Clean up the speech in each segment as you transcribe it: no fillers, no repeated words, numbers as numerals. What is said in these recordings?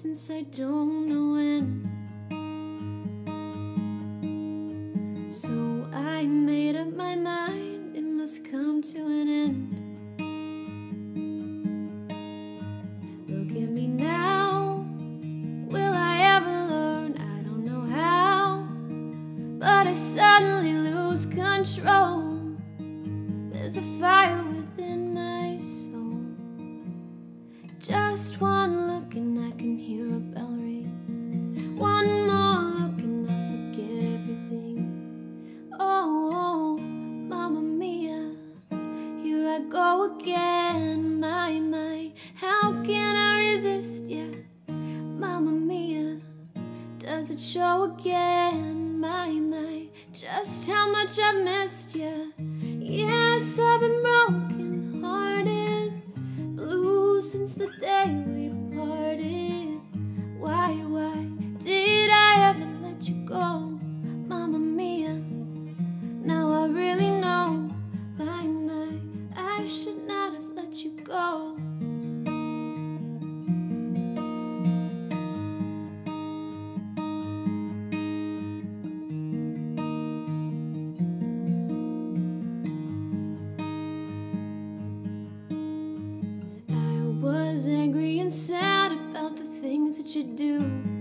since I don't know when. So I made up my mind, it must come to an end. Look at me now, will I ever learn? I don't know how, but I suddenly lose control. There's a fire within my soul. Just one look and I can hear a bell ring. One more look and I forget everything. Oh, Mamma Mia, here I go again. My, how can I resist ya? Mamma Mia, does it show again? My, just how much I've missed ya. Yes, I've been broken hearted, blue since the day we parted. Why did I ever let you go, Mamma Mia? Now I really know, my, I should not have let you go. Was angry and sad about the things that you do.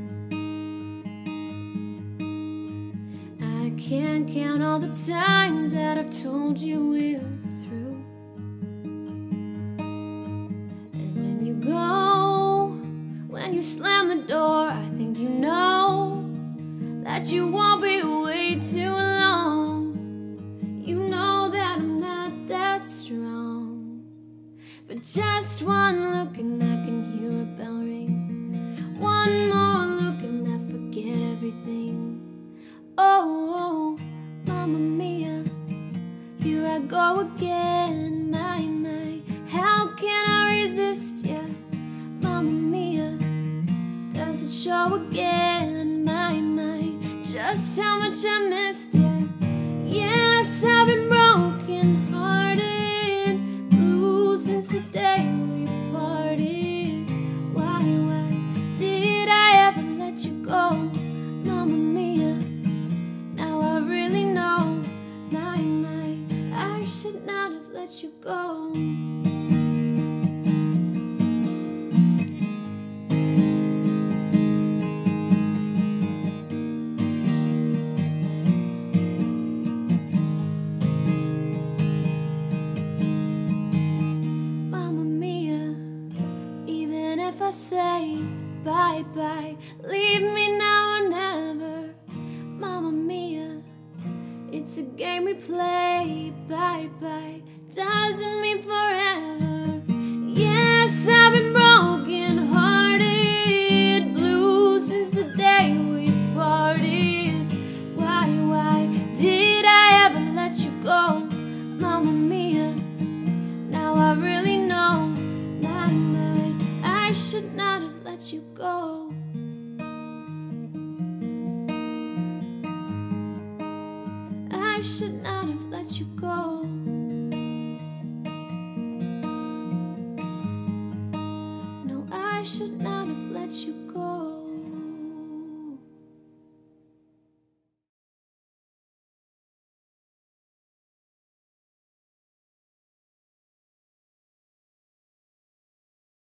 I can't count all the times that I've told you we're through. And when you go, when you slam the door, I think you know that you won't be away too long. You know that I'm not that strong. But just one look and I can hear a bell ring. One more look and I forget everything. Oh, Mamma Mia, here I go again. My, how can I resist ya? Mamma Mia, does it show again? My, just how much I missed ya. Yes, I've been broken hearted, since the day we parted. Why did I ever let you go, Mamma Mia? Now I really know, my, I should not have let you go. If I say bye-bye, leave me now or never, Mamma Mia, it's a game we play. Bye-bye doesn't mean forever. Yes, I've been broken hearted, blue since the day we parted. Why did I ever let you go, Mamma Mia? Now I really know, I should not have let you go. I should not have let you go. No, I should not have let you go.